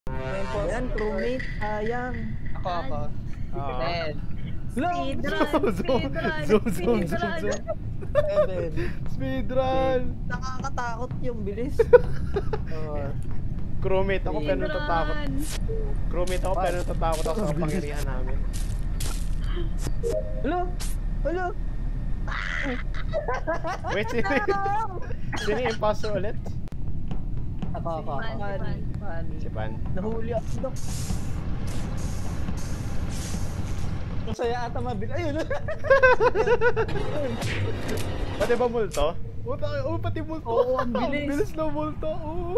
Yan, crewmate. Sayang. Ako. Then. Zoom. Speedrun. Nakakatakot yung bilis. Crewmate ako pero natatakot. Crewmate ako pero natatakot ako sa kapangyarihan namin. Hello. Wait, sino yung imposter ulit? Ako. Si Pan. Nahuli ako, Dok. Masaya ata mabilis. Ayun. Pati ba multo? Pati multo. Oo, ang bilis. Ang bilis na multo.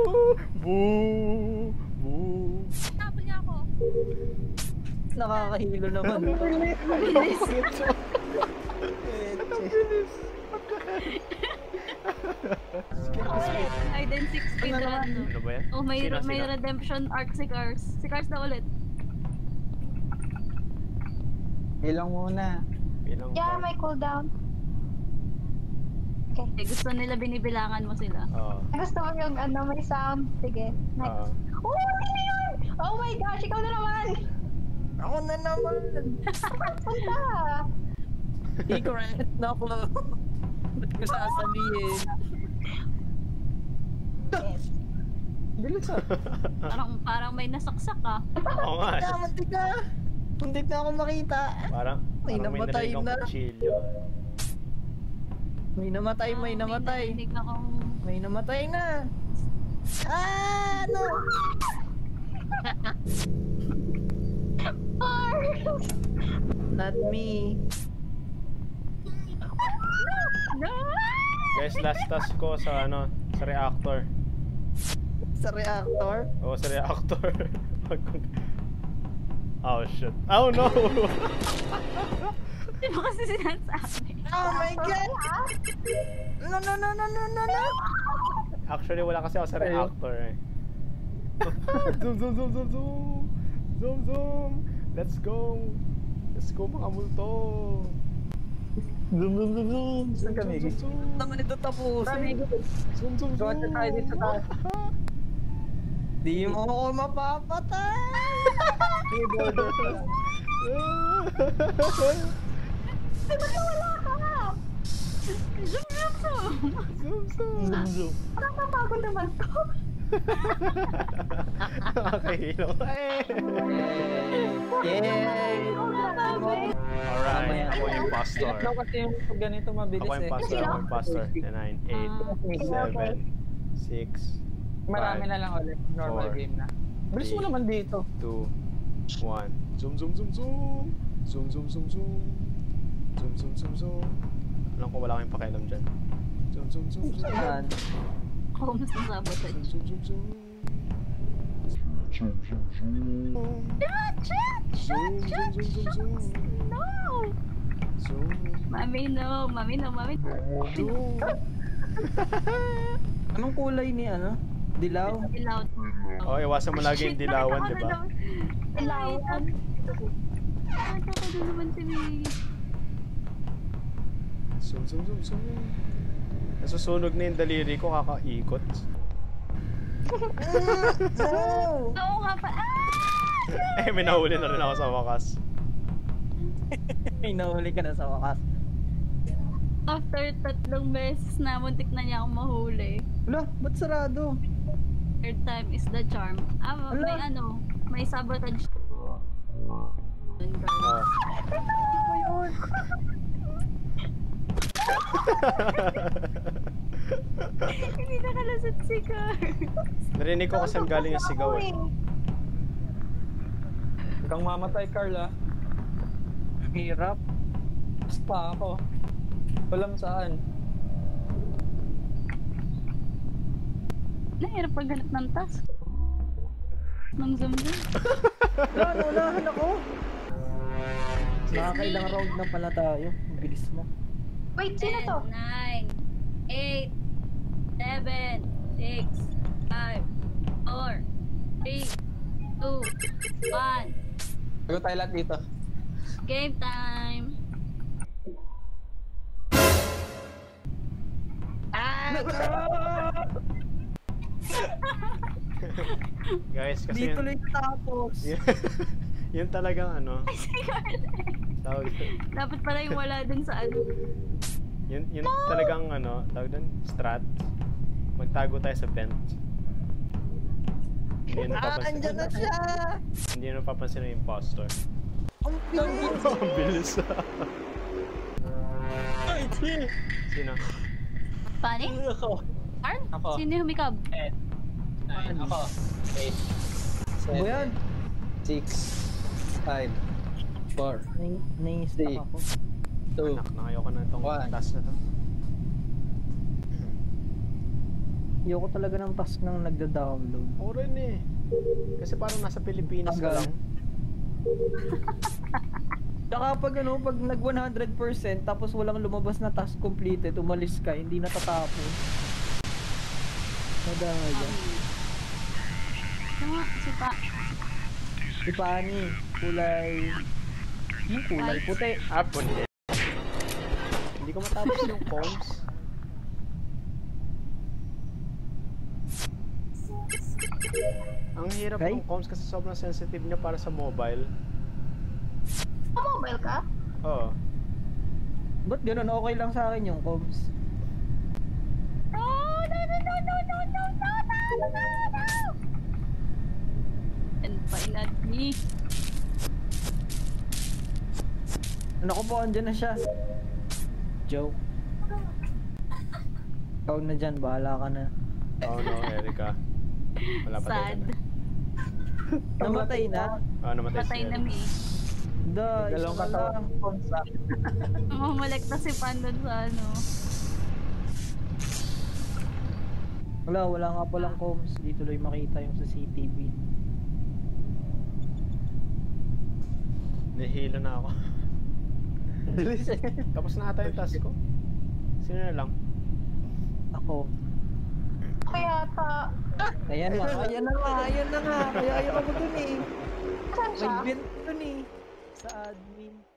Boo. Tapon niya ako. Nakakahilo naman. Ang bilis. Hide and seek speedrun. Ano ba yan? Oh, may redemption arc si Cars. Si Cars na ulit. Bilang muna. Yeah, may cooldown. Okay. Gusto nila binibilangan mo sila. Gusto mo yung may sound? Sige. Next. Oh, sino yun? Oh my gosh, ikaw na naman! Ako na naman. Punta! I-correct na ako. Ba't ko sasabihin? Bilis ah. Parang may nasaksak ah. Oo nga. Muntik na. Muntik na ako makita. Parang may namatay na. May namatay. May namatay na. No! Not me. No! Guys, last task ko sa sa reactor. Sa reactor? Oo, sa reactor. Oh shit. Oh no! Di ba kasi sinasabi? Oh my god! No! Actually, wala kasi ako sa reactor eh. Zoom. Let's go mga multo. Zoom. Saan kami? Naman ito tapos. Zoom. Gawin na tayo dito sa taas. Di mo ako mapapatay! Di ba wala ka? Zoom. Parang napagod naman to. Nakakahilo. Yay! Alright, ako yung impostor. Daw kasi yung ganito mabilis Ako yung impostor. 9, 8, 7, 6, Marami na lang ulit. Normal game na. Bilis mo naman dito. 2, 1. Zoom. Alam ko wala kayong pakialam dyan. Zoom. Ako mas nasabotage. Zoom. No! Mami, no. Anong kulay ni Dilaw? Dilaw. Oh, iwasan mo lagi yung dilawan, di ba? Dilawan. Nakita ko na naman si May. Zoom. Nasusunog na yung daliri ko, kakaikot. Oo nga pa. May nahuli na rin ako sa wakas. May nahuli ka na sa wakas. After 3 beses na muntik na niya akong mahuli. Wala, ba't sarado? Third time is the charm. May sabotage. Hindi nakalasot si Carl. Narinig ko kasi galing yung sigaw eh. Huwag kang mamatay, Carl ah. Hirap. Basta ako. Walang saan. Nahirap paghanap ng task. Nang zoom. Naunahan ako. Nakakailang round na pala tayo. Ang bilis mo. Wait, sino to? 9, 8, 7, 6, 5, 4, 3, 2, 1. Bago tayo lahat dito. Game time! Guys, kasi Dito tuloy tapos. yun talagang ano. Ay, si Carla. Tawag Dapat pala yung wala dun sa ano. yun talagang ano, tawag doon, strat. Magtago tayo sa vent. Hindi na papansin. Andyan na siya! Hindi na papansin ng impostor. Ang bilis! Ang bilis. Sino? Pani? Ako. Carl? Ako. Sino yung humikab? 9. Ako. 8. Ano yan? 6. 5. 4. Nai-stuck ako. 2. Anak, nakayoko na itong One. task na to. Ayoko talaga ng task nang nagda-download. Oo rin eh. Kasi parang nasa Pilipinas ka lang. Tsaka pag ano, pag nag 100% tapos walang lumabas na task completed, umalis ka, hindi natatapos. Madaya. Ano nga? Si Pani, kulay... Yung kulay White. puti. Pundi. Hindi ko matapos yung comms. Ang hirap Okay. ng comms kasi sobrang sensitive niya para sa mobile. Mobile ka? Oo. Ba't ganun? Okay lang sa akin yung comms. No! And finally. Naku po, andyan na siya. Joke. Ikaw na dyan, bahala ka na. Oh no, Erika. Wala pa tayo Sad. na. Namatay na? Namatay si Patay na Erika. me. Da, Galong isa na lang. Mamamalik na si Pan dun sa ano. Wala nga palang comms. Di tuloy makita yung sa CCTV. Nahihilo na ako. Tapos na ata yung task ko. Sino na lang? Ako. Kaya ta... Ayan na nga. Kaya ayaw ako dun eh. Saan siya? May vent dun eh. Sa admin.